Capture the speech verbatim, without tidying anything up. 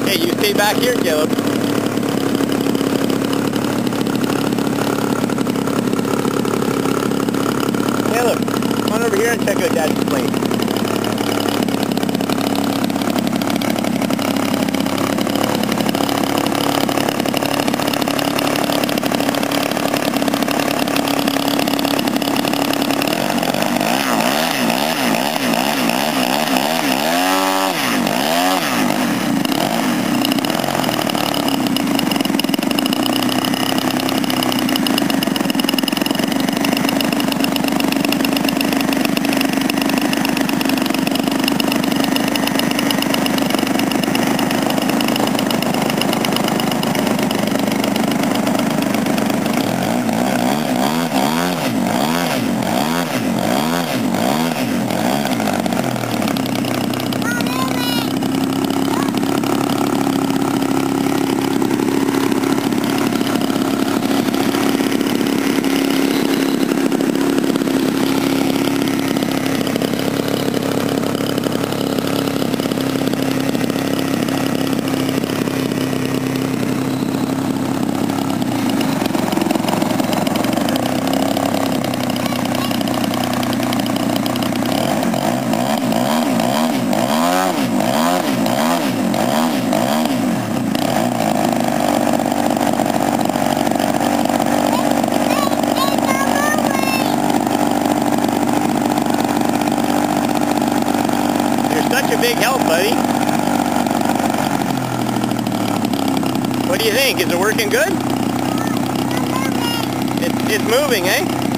Hey, you stay back here, Caleb. Caleb, come on over here and check out Daddy's plane. Such a big help, buddy. What do you think? Is it working good? It's, it's moving, eh?